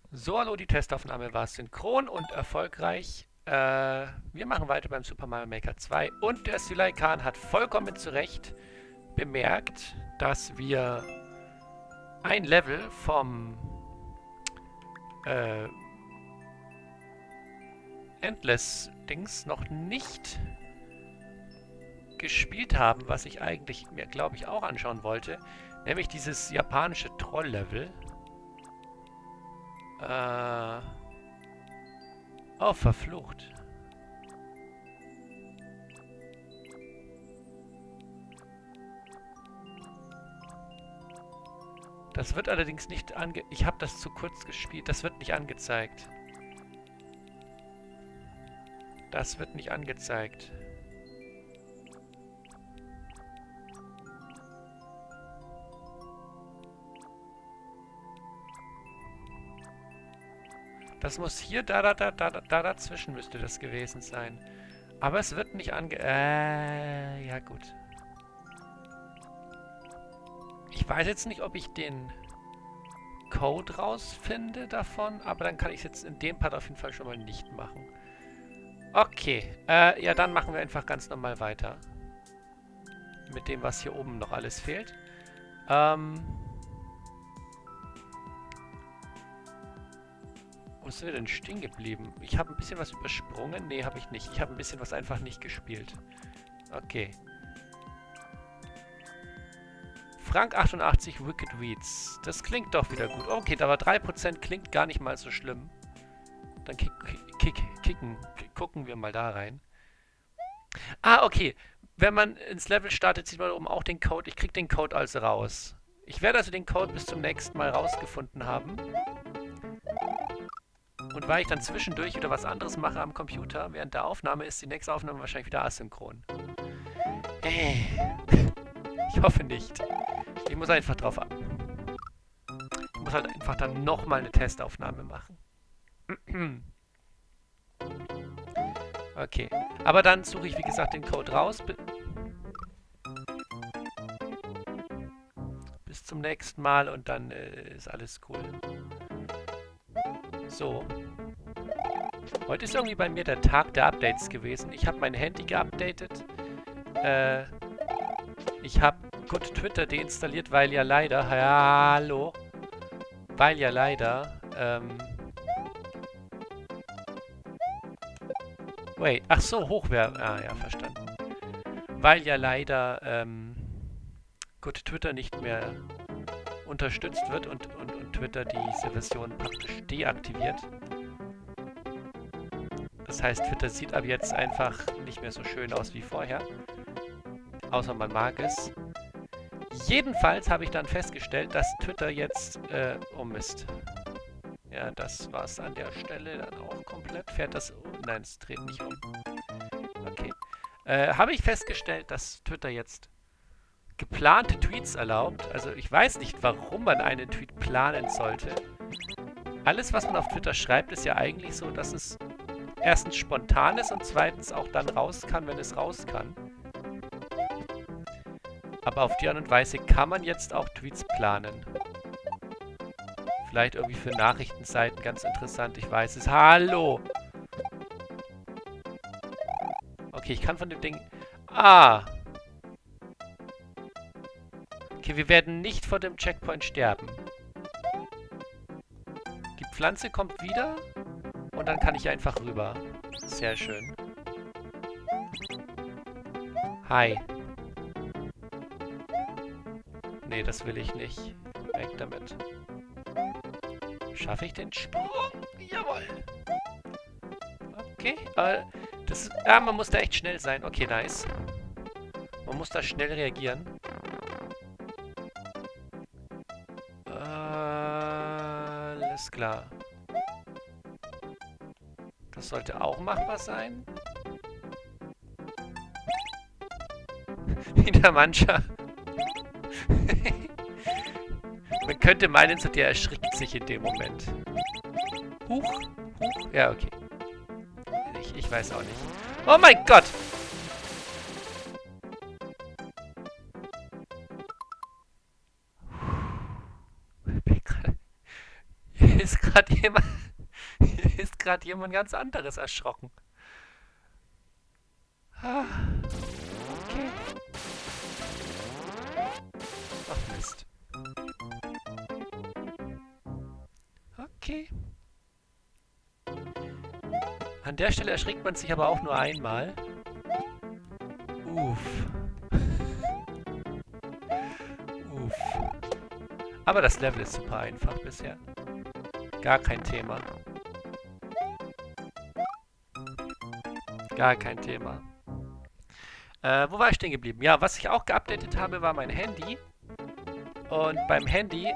So, hallo, die Testaufnahme war synchron und erfolgreich. Wir machen weiter beim Super Mario Maker 2 und der Süley Khan hat vollkommen zu Recht bemerkt, dass wir ein Level vom äh, Endless-Dings noch nicht gespielt haben, was ich eigentlich mir, glaube ich, auch anschauen wollte, nämlich dieses japanische Troll-Level. Oh, verflucht. Das wird allerdings nicht Ich habe das zu kurz gespielt. Das wird nicht angezeigt. Das wird nicht angezeigt. Das muss hier, da dazwischen müsste das gewesen sein. Aber es wird nicht ja gut. Ich weiß jetzt nicht, ob ich den Code rausfinde davon, aber dann kann ich es jetzt in dem Part auf jeden Fall schon mal nicht machen. Okay, ja, dann machen wir einfach ganz normal weiter. Mit dem, was hier oben noch alles fehlt. Wo sind wir denn stehen geblieben? Ich habe ein bisschen was übersprungen. Nee, habe ich nicht. Ich habe ein bisschen was einfach nicht gespielt. Okay. Frank 88 Wicked Weeds. Das klingt doch wieder gut. Okay, aber 3% klingt gar nicht mal so schlimm. Dann gucken wir mal da rein. Ah, okay. Wenn man ins Level startet, sieht man oben auch den Code. Ich kriege den Code also raus. Ich werde also den Code bis zum nächsten Mal rausgefunden haben. Und weil ich dann zwischendurch wieder was anderes mache am Computer, während der Aufnahme, ist die nächste Aufnahme wahrscheinlich wieder asynchron. Ich hoffe nicht. Ich muss einfach drauf ab. Ich muss halt einfach dann nochmal eine Testaufnahme machen. Okay. Aber dann suche ich, wie gesagt, den Code raus. Bis zum nächsten Mal und dann ist alles cool. So. Heute ist irgendwie bei mir der Tag der Updates gewesen. Ich habe mein Handy geupdatet. Ich habe Good Twitter deinstalliert, weil ja leider... Hallo? Weil ja leider... Wait, ach so, Hochwert... Ah ja, verstanden. Weil ja leider Good Twitter nicht mehr unterstützt wird und Twitter diese Version praktisch deaktiviert. Das heißt, Twitter sieht ab jetzt einfach nicht mehr so schön aus wie vorher. Außer man mag es. Jedenfalls habe ich dann festgestellt, dass Twitter jetzt... oh Mist. Ja, das war's an der Stelle dann auch komplett. Fährt das... Nein, es dreht nicht um. Okay. Habe ich festgestellt, dass Twitter jetzt geplante Tweets erlaubt. Also ich weiß nicht, warum man einen Tweet planen sollte. Alles, was man auf Twitter schreibt, ist ja eigentlich so, dass es erstens spontan ist und zweitens auch dann raus kann, wenn es raus kann. Aber auf die Art und Weise kann man jetzt auch Tweets planen. Vielleicht irgendwie für Nachrichtenseiten ganz interessant, ich weiß es. Hallo! Okay, ich kann von dem Ding... Ah! Okay, wir werden nicht vor dem Checkpoint sterben. Die Pflanze kommt wieder und dann kann ich einfach rüber. Sehr schön. Hi. Nee, das will ich nicht. Weg damit. Schaffe ich den Sprung? Jawohl. Okay. Man muss da echt schnell sein. Okay, nice. Man muss da schnell reagieren. Alles klar. Das sollte auch machbar sein. Wie der Mancher. Man könnte meinen, so der erschrickt sich in dem Moment. Huch. Huch. Ja, okay. Ich weiß auch nicht. Oh mein Gott! Hier ist gerade jemand... Hier ist gerade jemand ganz anderes erschrocken. Ah, okay. Ach Mist. Okay. An der Stelle erschrickt man sich aber auch nur einmal. Uff. Uff. Aber das Level ist super einfach bisher. Gar kein Thema. Gar kein Thema. Wo war ich stehen geblieben? Ja, was ich auch geupdatet habe, war mein Handy. Und beim Handy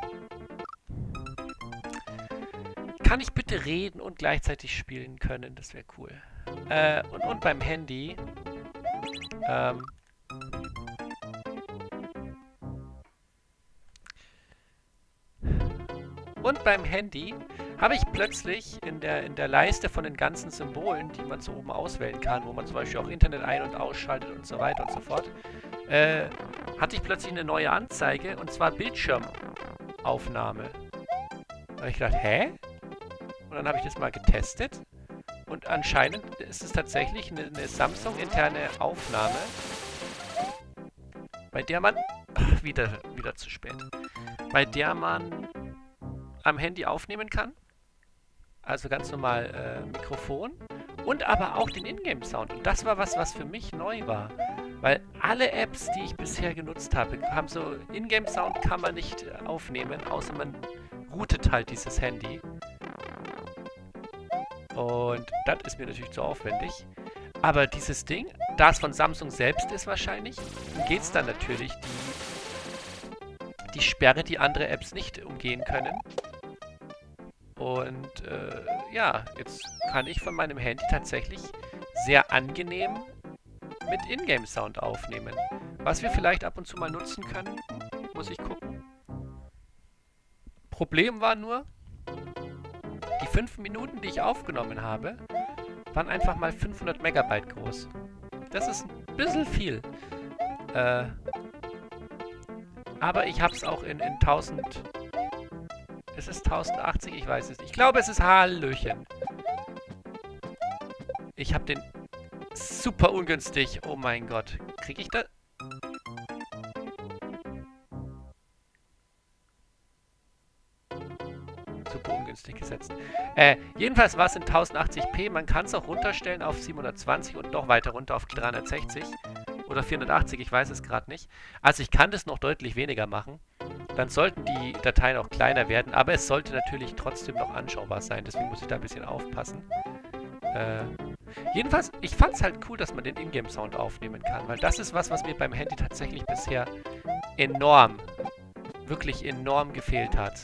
kann ich bitte reden und gleichzeitig spielen können. Das wäre cool. Und beim Handy habe ich plötzlich in der Leiste von den ganzen Symbolen, die man so oben auswählen kann, wo man zum Beispiel auch Internet ein- und ausschaltet und so weiter und so fort, hatte ich plötzlich eine neue Anzeige, und zwar Bildschirmaufnahme. Da habe ich gedacht, hä? Und dann habe ich das mal getestet. Und anscheinend ist es tatsächlich eine Samsung-interne Aufnahme, bei der man... Ach, wieder zu spät. Bei der man am Handy aufnehmen kann. Also ganz normal Mikrofon. Und aber auch den Ingame-Sound. Und das war was für mich neu war. Weil alle Apps, die ich bisher genutzt habe, haben so... Ingame-Sound kann man nicht aufnehmen, außer man routet halt dieses Handy. Und das ist mir natürlich zu aufwendig. Aber dieses Ding, da es von Samsung selbst ist wahrscheinlich, geht es dann natürlich die Sperre, die andere Apps nicht umgehen können. Und ja, jetzt kann ich von meinem Handy tatsächlich sehr angenehm mit Ingame-Sound aufnehmen. Was wir vielleicht ab und zu mal nutzen können, muss ich gucken. Problem war nur, die 5 Minuten, die ich aufgenommen habe, waren einfach mal 500 Megabyte groß. Das ist ein bisschen viel. Aber ich habe es auch in 1000... Es ist 1080, ich weiß es nicht. Ich glaube, es ist Hallöchen. Ich habe den super ungünstig. Oh mein Gott. Kriege ich das? Super ungünstig gesetzt. Jedenfalls war es in 1080p. Man kann es auch runterstellen auf 720 und noch weiter runter auf 360. Oder 480, ich weiß es gerade nicht. Also ich kann das noch deutlich weniger machen. Dann sollten die Dateien auch kleiner werden. Aber es sollte natürlich trotzdem noch anschaubar sein. Deswegen muss ich da ein bisschen aufpassen. Jedenfalls, ich fand es halt cool, dass man den Ingame-Sound aufnehmen kann. Weil das ist was mir beim Handy tatsächlich bisher enorm, wirklich enorm gefehlt hat.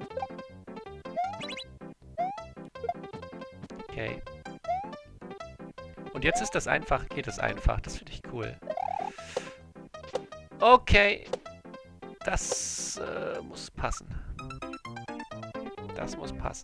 Okay. Und jetzt ist das einfach, geht es einfach. Das finde ich cool. Okay. Das muss passen. Das muss passen.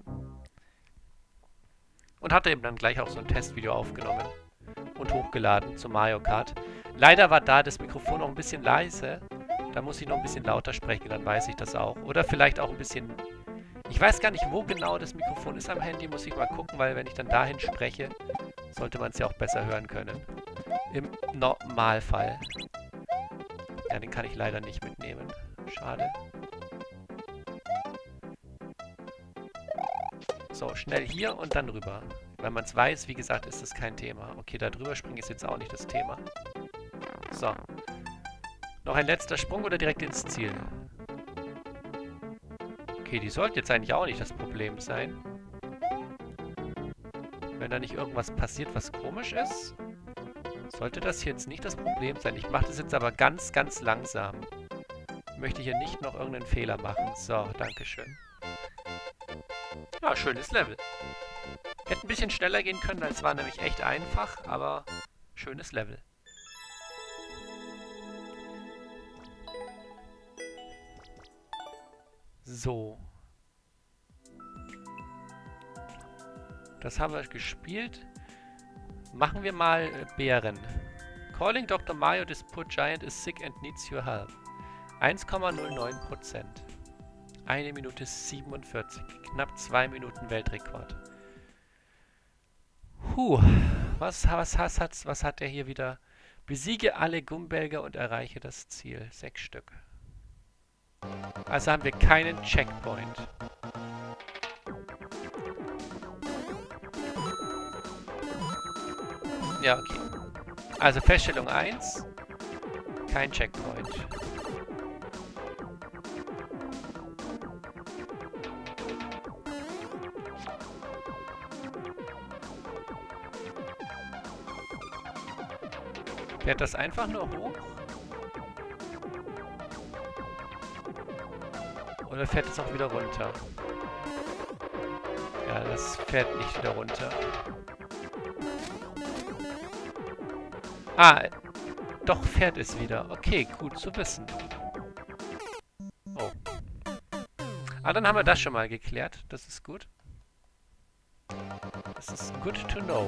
Und hatte eben dann gleich auch so ein Testvideo aufgenommen und hochgeladen zu Mario Kart. Leider war da das Mikrofon noch ein bisschen leise. Da muss ich noch ein bisschen lauter sprechen, dann weiß ich das auch. Oder vielleicht auch ein bisschen... Ich weiß gar nicht, wo genau das Mikrofon ist am Handy. Muss ich mal gucken, weil wenn ich dann dahin spreche, sollte man es ja auch besser hören können. Im Normalfall. Ja, den kann ich leider nicht mitnehmen. Schade. So, schnell hier und dann rüber. Wenn man es weiß, wie gesagt, ist das kein Thema. Okay, da drüber springen ist jetzt auch nicht das Thema. So. Noch ein letzter Sprung oder direkt ins Ziel? Okay, die sollte jetzt eigentlich auch nicht das Problem sein. Wenn da nicht irgendwas passiert, was komisch ist, sollte das hier jetzt nicht das Problem sein. Ich mache das jetzt aber ganz, ganz langsam. Ich möchte hier nicht noch irgendeinen Fehler machen. So, dankeschön. Ja, schönes Level. Hätte ein bisschen schneller gehen können, es war nämlich echt einfach, aber schönes Level. So. Das haben wir gespielt. Machen wir mal Bären. Calling Dr. Mario, this poor giant is sick and needs your help. 1,09%. 1 Minute 47. Knapp 2 Minuten Weltrekord. Was hat er hier wieder? Besiege alle Gumbelger und erreiche das Ziel. 6 Stück. Also haben wir keinen Checkpoint. Ja, okay. Also Feststellung 1. Kein Checkpoint. Fährt das einfach nur hoch? Oder fährt es auch wieder runter? Ja, das fährt nicht wieder runter. Ah, doch fährt es wieder. Okay, gut zu wissen. Oh. Ah, dann haben wir das schon mal geklärt. Das ist gut. Das ist good to know.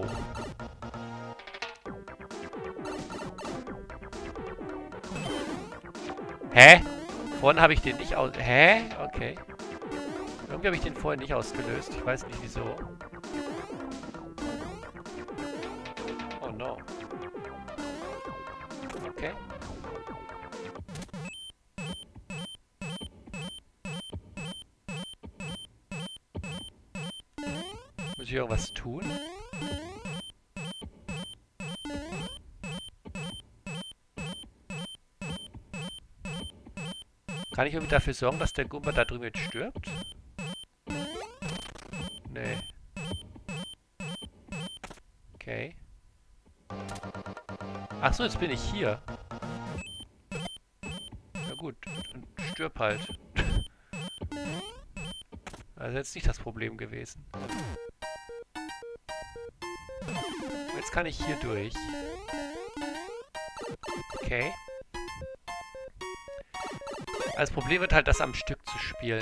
Hä? Vorhin habe ich den nicht aus... Hä? Okay. Irgendwie habe ich den vorhin nicht ausgelöst. Ich weiß nicht wieso. Oh no. Okay. Muss ich irgendwas tun? Kann ich irgendwie dafür sorgen, dass der Goomba da drüben jetzt stirbt? Nee. Okay. Achso, jetzt bin ich hier. Na gut, dann stirb halt. Also jetzt nicht das Problem gewesen. Jetzt kann ich hier durch. Okay. Das Problem wird halt, das am Stück zu spielen.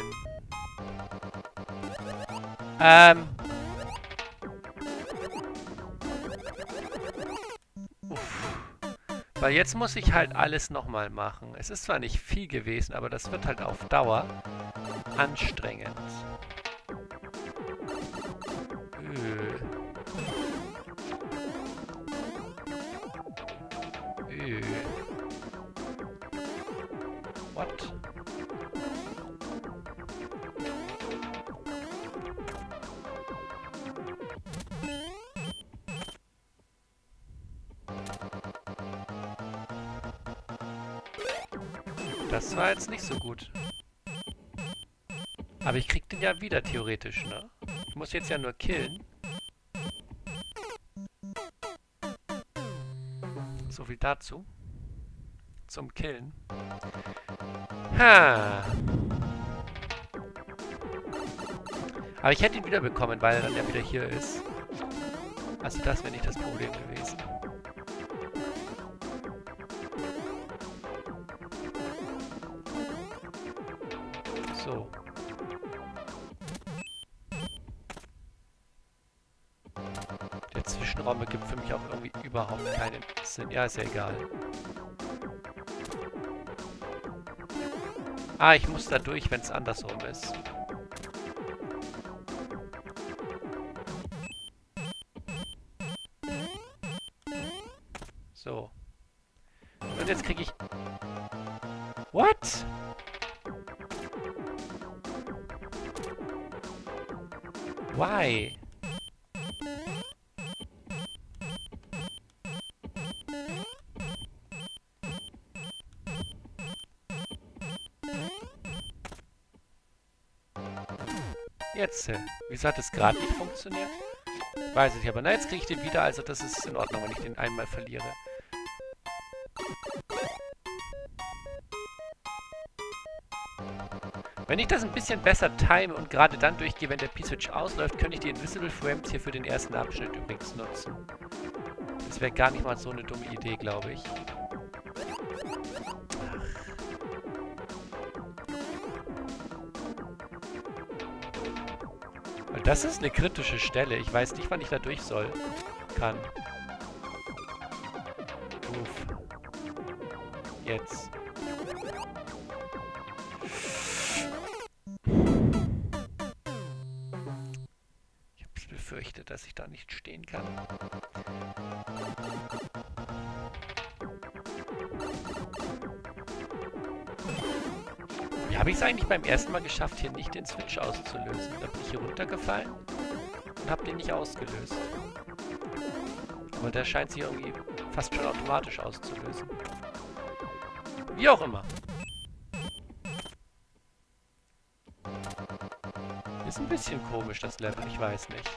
Uff. Weil jetzt muss ich halt alles nochmal machen. Es ist zwar nicht viel gewesen, aber das wird halt auf Dauer anstrengend. What? Das war jetzt nicht so gut. Aber ich krieg den ja wieder theoretisch, ne? Ich muss jetzt ja nur killen. So viel dazu. Zum Killen. Ha. Aber ich hätte ihn wieder bekommen, weil er dann ja wieder hier ist. Also das wäre nicht das Problem gewesen. So. Der Zwischenraum ergibt für mich auch irgendwie überhaupt keinen Sinn. Ja, ist ja egal. Ah, ich muss da durch, wenn es andersrum ist. So. Und jetzt kriege ich... What? Why? Jetzt, wieso hat es gerade nicht funktioniert? Weiß ich nicht, aber na, jetzt kriege ich den wieder, also das ist in Ordnung, wenn ich den einmal verliere. Wenn ich das ein bisschen besser time und gerade dann durchgehe, wenn der P-Switch ausläuft, könnte ich die Invisible Frames hier für den ersten Abschnitt übrigens nutzen. Das wäre gar nicht mal so eine dumme Idee, glaube ich. Weil das ist eine kritische Stelle. Ich weiß nicht, wann ich da durch soll. Kann. Uff. Jetzt. befürchtet, dass ich da nicht stehen kann. Wie habe ich es eigentlich beim ersten Mal geschafft, hier nicht den Switch auszulösen? Da bin ich hier runtergefallen und habe den nicht ausgelöst. Aber der scheint sich irgendwie fast schon automatisch auszulösen. Wie auch immer. Ist ein bisschen komisch, das Level, ich weiß nicht.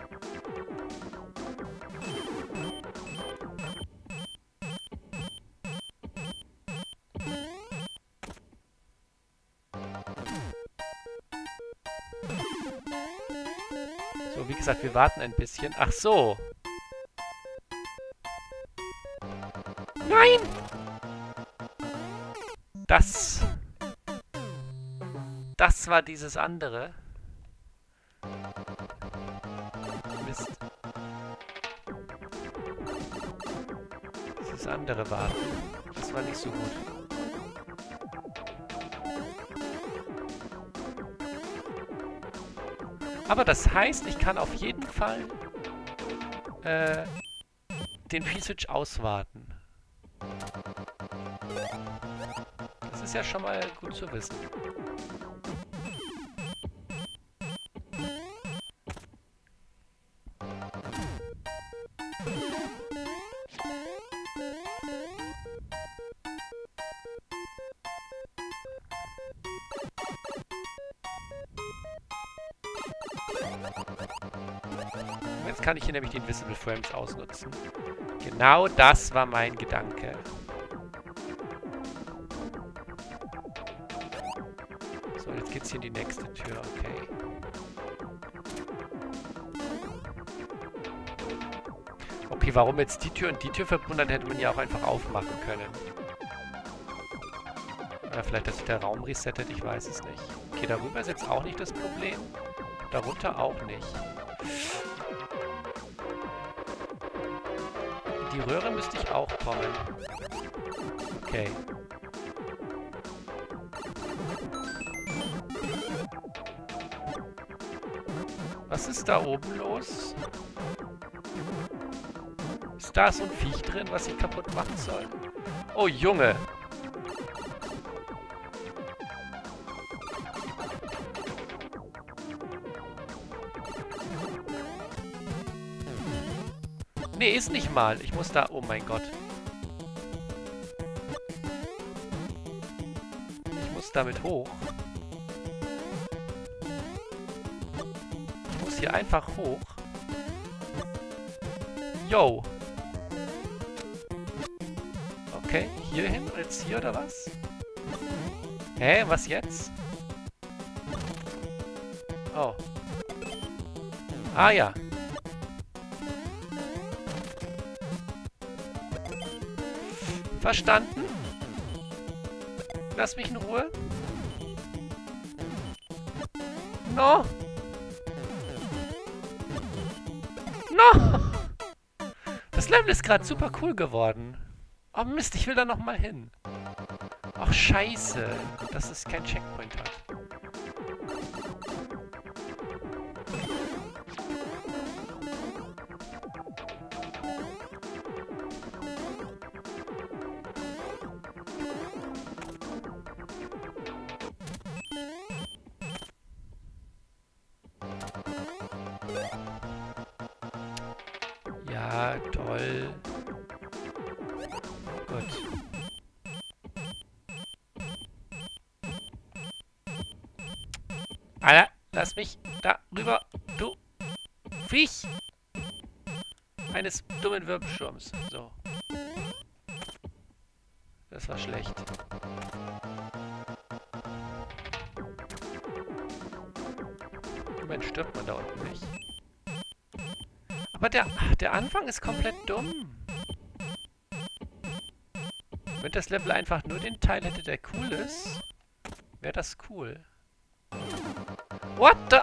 So, wie gesagt, wir warten ein bisschen. Ach so. Nein! Das war dieses andere. Mist. Dieses andere warten. Das war nicht so gut. Aber das heißt, ich kann auf jeden Fall den P-Switch auswarten. Das ist ja schon mal gut zu wissen. Jetzt kann ich hier nämlich die Invisible Frames ausnutzen. Genau das war mein Gedanke. So, jetzt geht's hier in die nächste Tür, okay. Okay, warum jetzt die Tür und die Tür verbunden, dann hätte man ja auch einfach aufmachen können. Oder vielleicht, dass sich der Raum resettet, ich weiß es nicht. Okay, darüber ist jetzt auch nicht das Problem. Darunter auch nicht. In die Röhre müsste ich auch kommen. Okay. Was ist da oben los? Ist da so ein Viech drin, was ich kaputt machen soll? Oh, Junge! Nee, ist nicht mal. Ich muss da... Oh mein Gott. Ich muss damit hoch. Ich muss hier einfach hoch. Yo. Okay, hier hin? Jetzt hier oder was? Hä, was jetzt? Oh. Ah ja. Verstanden? Lass mich in Ruhe. No! No! Das Level ist gerade super cool geworden. Oh Mist, ich will da nochmal hin. Ach scheiße, dass es kein Checkpoint hat. Ja, toll. Gut. Alter, lass mich da rüber, du Viech! Eines dummen Wirbelsturms. So. Das war schlecht. Moment, stirbt man da unten nicht? Aber der Anfang ist komplett dumm. Wenn das Level einfach nur den Teil hätte, der cool ist, wäre das cool. What the...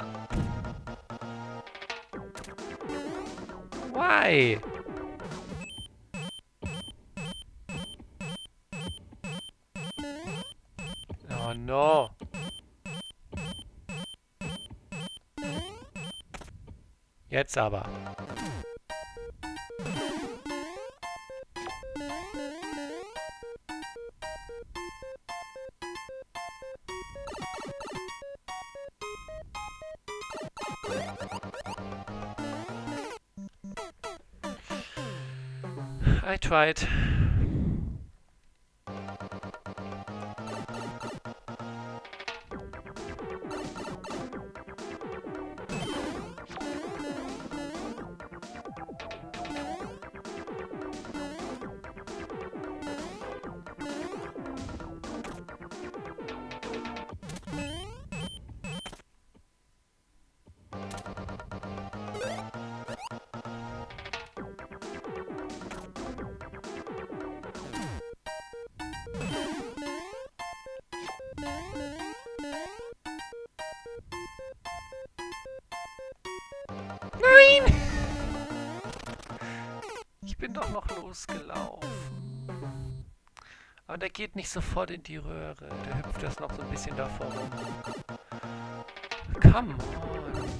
Why? Oh no. Jetzt aber. I tried. Nein! Ich bin doch noch losgelaufen. Aber der geht nicht sofort in die Röhre. Der hüpft erst noch so ein bisschen davor rum. Come on.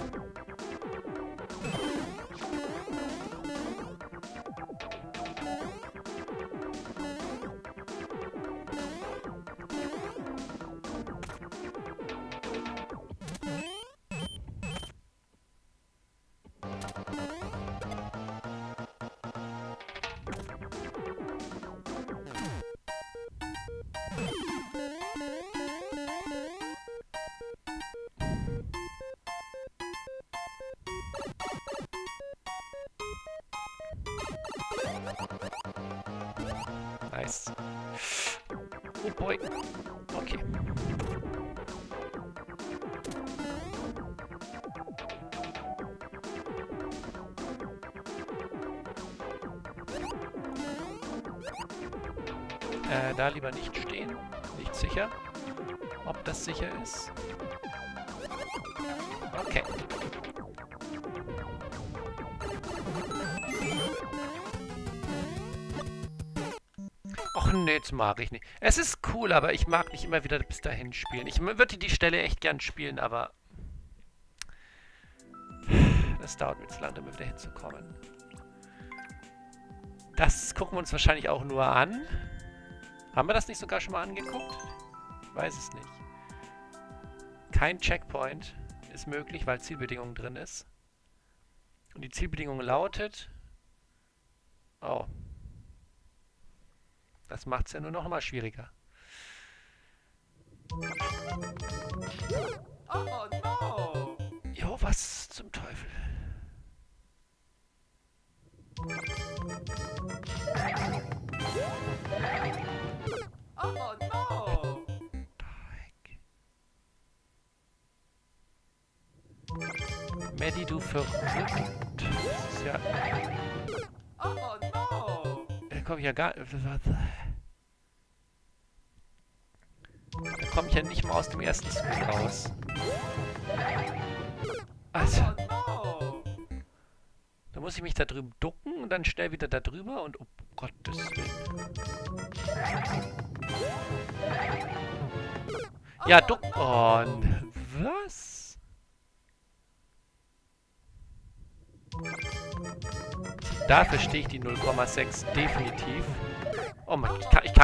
Nice. Oh boy. Okay. Da lieber nicht stehen. Nicht sicher. Ob das sicher ist. Okay. Och nee, jetzt mag ich nicht. Es ist cool, aber ich mag nicht immer wieder bis dahin spielen. Ich würde die Stelle echt gern spielen, aber das dauert mir zu lange, damit wieder hinzukommen. Das gucken wir uns wahrscheinlich auch nur an. Haben wir das nicht sogar schon mal angeguckt? Ich weiß es nicht. Kein Checkpoint ist möglich, weil Zielbedingung drin ist. Und die Zielbedingung lautet... Oh. Das macht es ja nur noch mal schwieriger. Oh no! Jo, was zum Teufel? Oh no! Maddie, du verrückt. Das ist ja... Oh no! Da komme ich ja gar... Da komme ich ja nicht mal aus dem ersten Screen raus. Also... Da muss ich mich da drüben ducken und dann schnell wieder da drüber und... Oh Gottes Willen. Ja, ducken... Oh, was? Da verstehe ich die 0,6 definitiv. Oh Mann,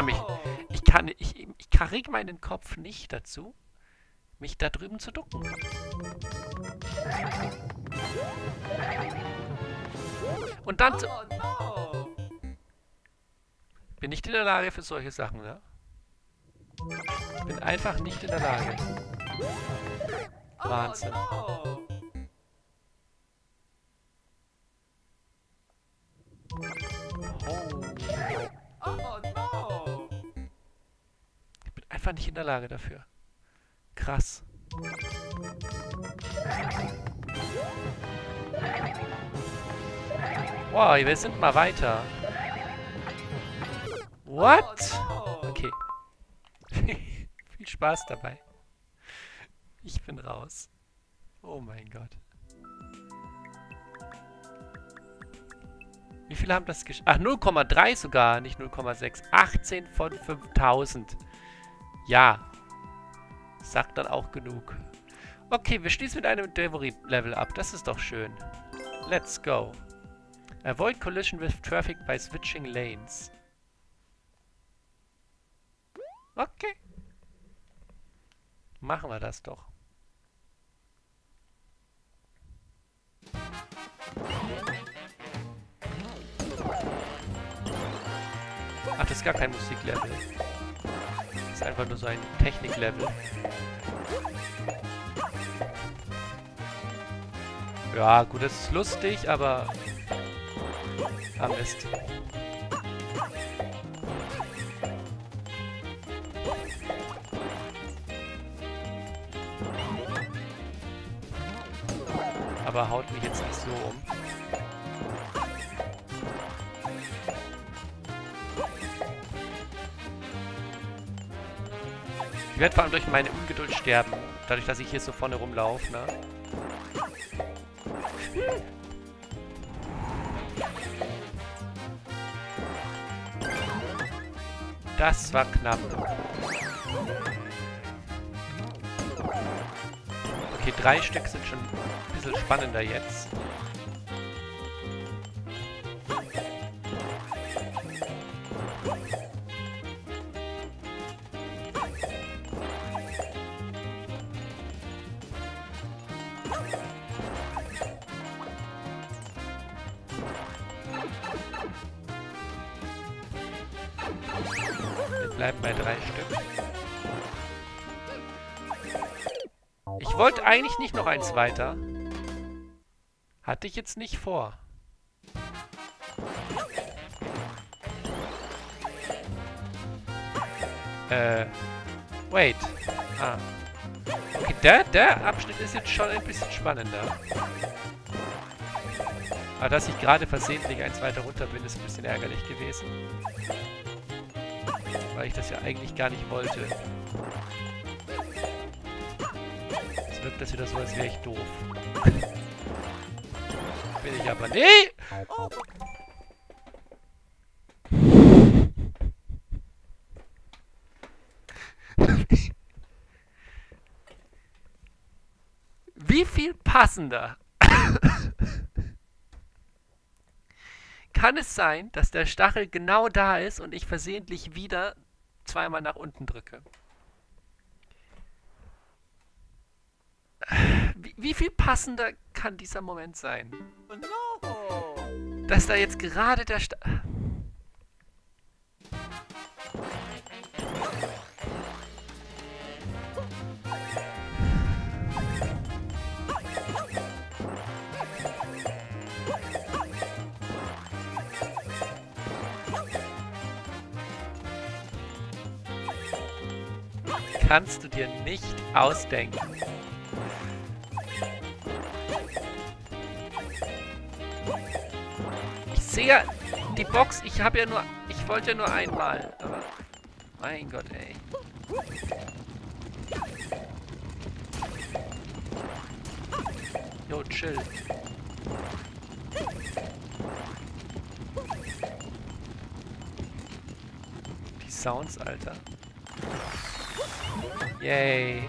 ich kriege meinen Kopf nicht dazu, mich da drüben zu ducken. Und dann zu... Bin nicht in der Lage für solche Sachen, ne? Bin einfach nicht in der Lage. Wahnsinn. Ich bin einfach nicht in der Lage dafür. Krass. Wow, wir sind mal weiter. What? Okay. Viel Spaß dabei. Ich bin raus. Oh mein Gott. Wie viele haben das geschafft? Ach, 0,3 sogar, nicht 0,6. 18 von 5000. Ja. Sagt dann auch genug. Okay, wir schließen mit einem Devory-Level ab. Das ist doch schön. Let's go. Avoid collision with traffic by switching lanes. Okay. Machen wir das doch. Ach, das ist gar kein Musiklevel. Das ist einfach nur so ein Techniklevel. Ja, gut, das ist lustig, aber... Ah, Mist. Aber haut mich jetzt nicht so um. Ich werde vor allem durch meine Ungeduld sterben. Dadurch, dass ich hier so vorne rumlaufe, ne? Das war knapp. Okay, 3 Stück sind schon ein bisschen spannender jetzt. Wir bleiben bei 3 Stück. Ich wollte eigentlich nicht noch eins weiter. Hatte ich jetzt nicht vor. Wait. Ah. Okay, der Abschnitt ist jetzt schon ein bisschen spannender. Aber dass ich gerade versehentlich eins weiter runter bin, ist ein bisschen ärgerlich gewesen. Weil ich das ja eigentlich gar nicht wollte. Jetzt wirkt das wieder so, als wäre ich doof. Bin ich aber nicht! Wie viel passender kann es sein, dass der Stachel genau da ist und ich versehentlich wieder zweimal nach unten drücke? Wie viel passender kann dieser Moment sein? Dass da jetzt gerade der Stachel... Kannst du dir nicht ausdenken. Ich sehe ja die Box, ich wollte ja nur einmal, aber mein Gott, ey. Jo, chill. Die Sounds, Alter. Yay.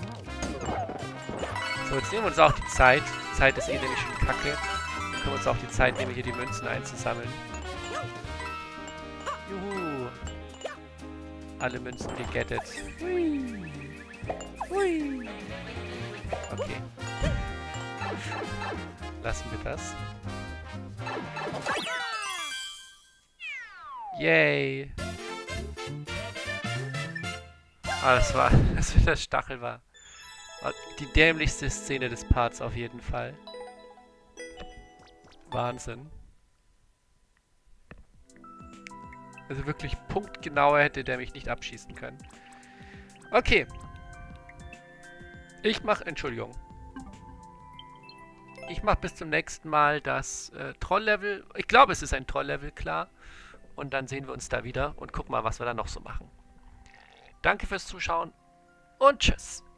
So, jetzt nehmen wir uns auch die Zeit. Die Zeit ist eh nämlich schon kacke. Dann können wir uns auch die Zeit nehmen, hier die Münzen einzusammeln. Juhu. Alle Münzen gegettet. Hui. Hui. Okay. Lassen wir das. Yay. Ah, das wieder Stachel war. Die dämlichste Szene des Parts auf jeden Fall. Wahnsinn. Also wirklich punktgenauer hätte der mich nicht abschießen können. Okay. Entschuldigung. Ich mach bis zum nächsten Mal das Troll-Level. Ich glaube, es ist ein Troll-Level, klar. Und dann sehen wir uns da wieder und gucken mal, was wir da noch so machen. Danke fürs Zuschauen und tschüss.